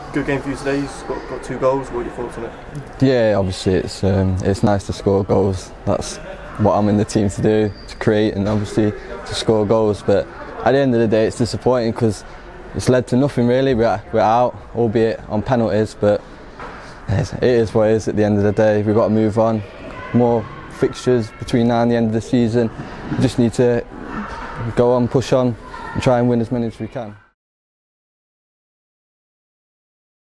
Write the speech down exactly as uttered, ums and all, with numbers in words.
good game for you today. You've got, got two goals. What are your thoughts on it? Yeah, obviously it's um, it's nice to score goals. That's what I'm in the team to do, to create and obviously to score goals. But at the end of the day, it's disappointing because it's led to nothing really. We're, we're out, albeit on penalties, but it is what it is at the end of the day. We've got to move on. More fixtures between now and the end of the season. We just need to go on, push on and try and win as many as we can.